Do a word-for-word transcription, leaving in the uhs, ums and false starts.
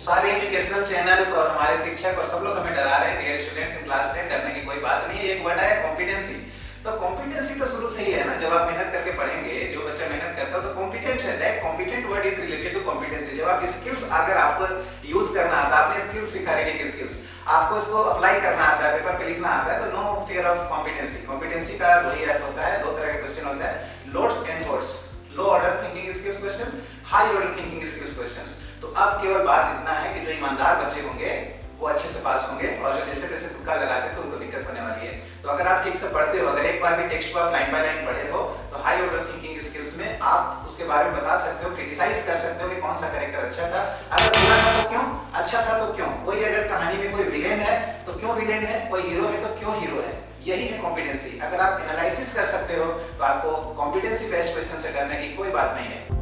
सारे educational channels और हमारे शिक्षक और सब लोग हमें डरा रहे हैं dear students in class ten, डरने की कोई बात नहीं है। एक वर्ड है कॉम्पिटेंसी। तो कॉम्पिटेंसी तो शुरू से ही है ना, जब आप मेहनत करके पढ़ेंगे, जो बच्चा मेहनत करता है तो कॉम्पिटेंट है। That competent word is related to competency. जब आप स्किल्स अगर आपको यूज करना आता है, आपने स्किल्स सीखा रीडिंग स्किल्स, आपको इसको अप्लाई करना आता है, पेपर पे लिखना आता है, तो no fear of competency. Competency का वही अर्थ होता है, दो तरह के क्वेश्चन होता है, loads and words. Low order thinking skills questions, high order thinking skills questions. तो अब केवल बात इतना है कि जो ईमानदार बच्चे होंगे वो अच्छे से पास होंगे, और जो जैसे तैसे तुक्का लगाते थे उनको दिक्कत होने वाली है। तो अगर आप ठीक से पढ़ते हो, अगर एक बार भी टेक्स्ट को आप लाइन बाय लाइन पढ़े हो, तो हाई ऑर्डर थिंकिंग स्किल्स में आप उसके बारे में बता सकते हो, क्रिटिसाइज कर सकते हो कि कौन सा कैरेक्टर अच्छा था, अगर बुरा था तो क्यों, अच्छा था तो क्यों, कोई अगर कहानी में कोई विलेन है तो क्यों विलेन है, कोई हीरो है तो क्यों हीरो है। यही है कॉम्पिटेंसी। अगर आप एनालिसिस कर सकते हो तो आपको कॉम्पिटेंसी बेस्ड क्वेश्चन से डरने की कोई बात नहीं है।